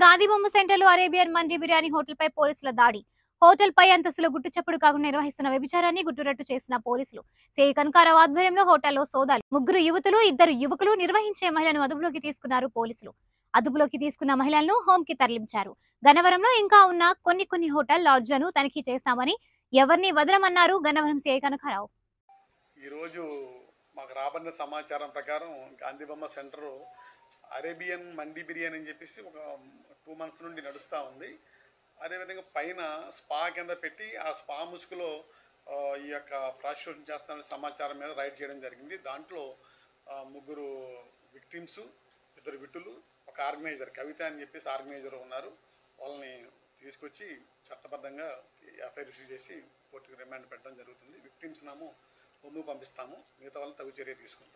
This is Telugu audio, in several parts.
గాంధీబొమ్మ సెంటర్లో అరేబియన్ మండి బిర్యానీ హోటల్పై పోలీసుల దాడి. హోటల్ పై అంతస్తులో గుట్టు చప్పుడు కాకుండా నిర్వహిస్తున్న వ్యభిచారాన్ని గుట్టురట్టు చేసిన పోలీసులు. సిఐ కనకారావు ఆధ్వర్యంలో హోటల్లో సోదాలు. 3 యువతులు 2 యువకులు నిర్వహించే మహిళను అదుపులోకి తీసుకున్నారు పోలీసులు. అదుపులోకి తీసుకున్న మహిళలను హోమ్ కి తరలించారు. గన్నవరంలో ఇంకా ఉన్న కొన్ని హోటల్ లాడ్జ్లను తనిఖీ చేస్తామని ఎవరిని వదలమన్నారు గన్నవరం సిఐ కనకారావు. ఈరోజు మాకు రాబడిన సమాచారం ప్రకారం గాంధీబొమ్మ సెంటరు అరేబియన్ మండి బిర్యానీ అని చెప్పేసి ఒక 2 months నుండి నడుస్తూ ఉంది. అదేవిధంగా పైన స్పా కింద పెట్టి ఆ స్పా ముసుగులో ఈ యొక్క ప్రాస్టిట్యూషన్ చేస్తామనే సమాచారం మీద రైడ్ చేయడం జరిగింది. దాంట్లో 3 విక్టిమ్స్, 2 విటులు, ఒక ఆర్గనైజర్ కవిత అని చెప్పేసి ఆర్గనైజర్ ఉన్నారు. వాళ్ళని తీసుకొచ్చి చట్టబద్ధంగా ఎఫ్ఐఆర్ ఇష్యూ చేసి కోర్టుకు రిమాండ్ పెట్టడం జరుగుతుంది. విక్టిమ్స్ నాము ముందుకు పంపిస్తాము, మిగతా వాళ్ళని తగు చర్య తీసుకుంటాం.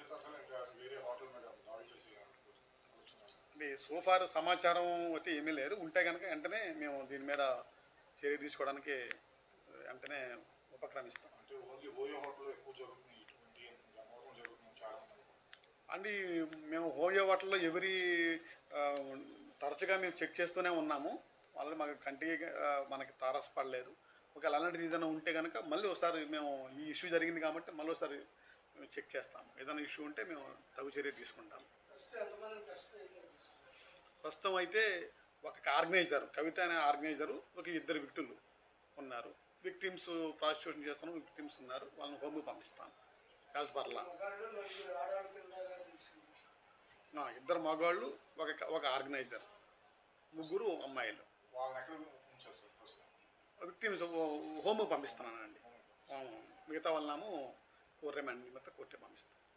అంటే సోఫార్ సమాచారం అయితే ఏమీ లేదు. ఉంటే కనుక వెంటనే మేము దీని మీద చర్య తీసుకోవడానికి వెంటనే ఉపక్రమిస్తాం. అంటే మేము హోయో హోటల్లో తరచుగా మేము చెక్ చేస్తూనే ఉన్నాము. వాళ్ళు మాకు కంటికి మనకి తారసపడలేదు. ఒకవేళ అలాంటిది ఏదైనా ఉంటే కనుక మళ్ళీ ఒకసారి మేము ఈ ఇష్యూ జరిగింది కాబట్టి మళ్ళీ ఒకసారి మేము చెక్ చేస్తాము. ఏదైనా ఇష్యూ ఉంటే మేము తగు చర్య తీసుకుంటాము. ప్రస్తుతం అయితే ఒక ఆర్గనైజర్ కవిత అనే ఆర్గనైజరు, ఒక 2 విక్టిమ్లు ఉన్నారు. విక్టిమ్స్ ప్రాసిక్యూషన్ చేస్తాను, విక్టిమ్స్ ఉన్నారు, వాళ్ళని హోమ్కి పంపిస్తాను యాజ్ పర్లా. 2 మగవాళ్ళు, ఒక ఆర్గనైజర్, 3 అమ్మాయిలు. విక్టిమ్స్ హోమ్కి పంపిస్తున్నానండి. మిగతా వాళ్ళము కోర్టు రిమాండ్ నిమిత్తం కోర్టుకి పంపిస్తాను.